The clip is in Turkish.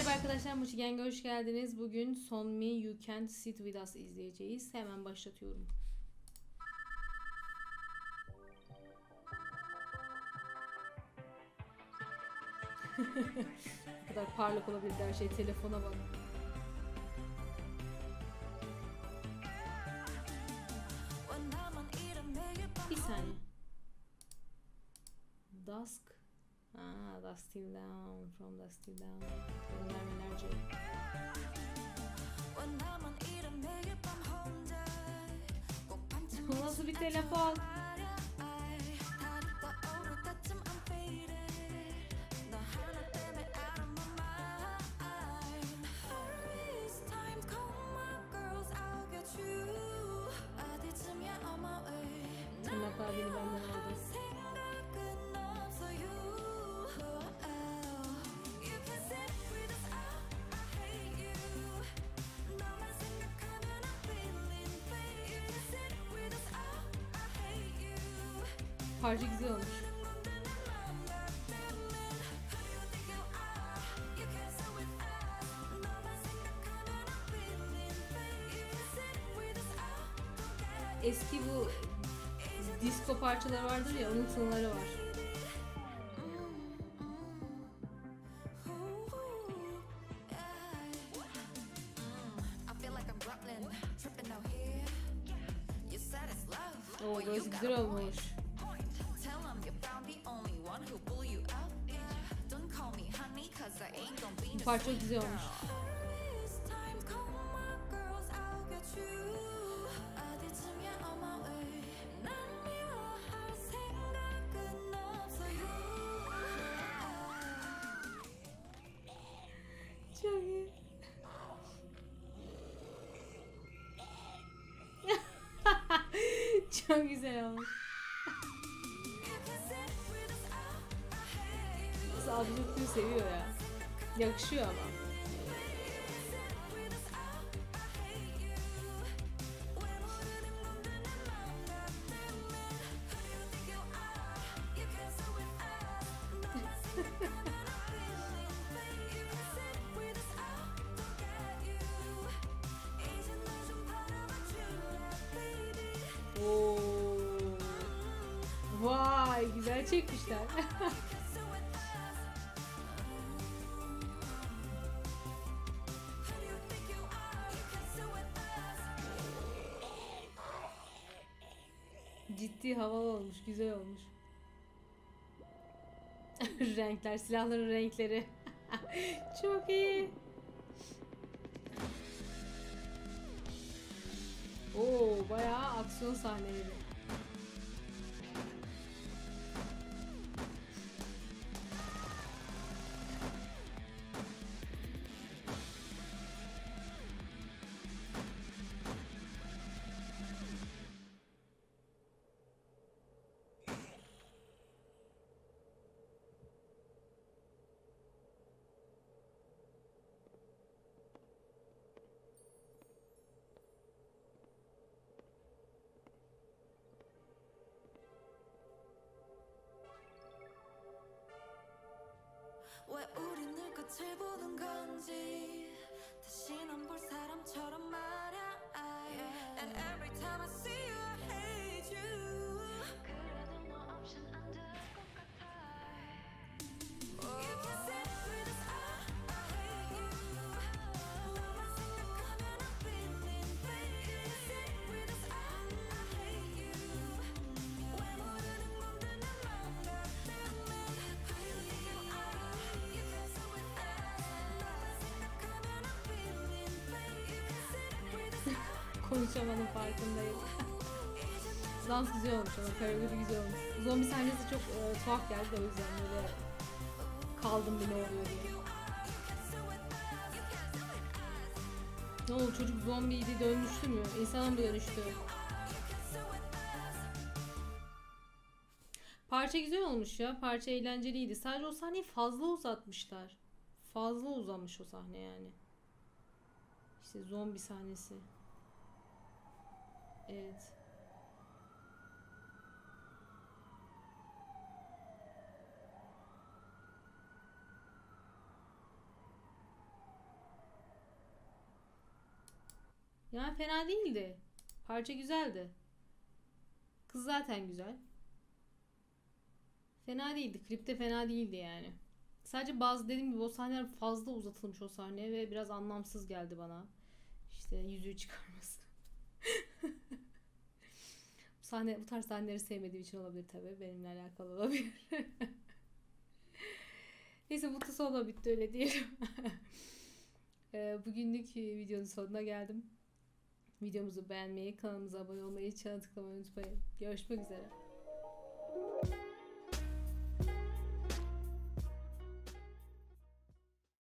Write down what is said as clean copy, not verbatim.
Merhaba arkadaşlar, Muçigen'e hoş geldiniz. Bugün SUNMI You Can't Sit With Us izleyeceğiz. Hemen başlatıyorum. Ne kadar parlak olabildi her şey, telefona bak. Bir saniye. Dusk. Dust till down, from dust till down. Göndermelerce. Bu nasıl bir telefon? Tırnaklar beni benden aldı. Parça güzel olmuş. Eski bu disco parçaları vardır ya, onun tınıları var. Oo, burası güzel olmuş. Bu parça güzel olmuş. Çok iyi. Çok güzel olmuş. Kız absürtlüğü seviyor ya. Yakışıyor ama. Oo. Vay, güzel çekmişler. Ciddi havalı olmuş, güzel olmuş. Renkler, silahların renkleri. Çok iyi. Oo, bayağı aksiyon sahneleri. 왜 우린 늘 끝을 보는 건지 다시 넌 볼 사람처럼 말야 And every time I see you I hate you 그래도 너 없인 안 될 것 같아 You can sit with us I hate you 너만 생각하면 I'm feeling fake You can sit with us I hate you 왜 모르는 맘들 내 맘 같다면 Konuşamanın farkındayım. Dans güzel olmuş ama koreografi güzel olmuş. Zombi sahnesi çok tuhaf geldi de o yüzden böyle kaldım bir ne oluyor diye. Ne oldu, çocuk zombiydi, dönmüştü mü? İnsana mı dönüştü? Parça güzel olmuş ya. Parça eğlenceliydi. Sadece o sahneyi fazla uzatmışlar. Fazla uzamış o sahne yani. İşte zombi sahnesi. Evet. Yani fena değildi. Parça güzeldi. Kız zaten güzel. Fena değildi. Klipte fena değildi yani. Sadece bazı dediğim gibi o sahneler fazla uzatılmış o sahneye ve biraz anlamsız geldi bana. İşte yüzüğü çıkarması. Bu tarz sahneleri sevmediğim için olabilir tabii. Benimle alakalı olabilir. Neyse mutlu sonla bitti öyle diyelim. Bugünlük videonun sonuna geldim. Videomuzu beğenmeyi, kanalımıza abone olmayı, çana tıklamayı unutmayın. Görüşmek üzere.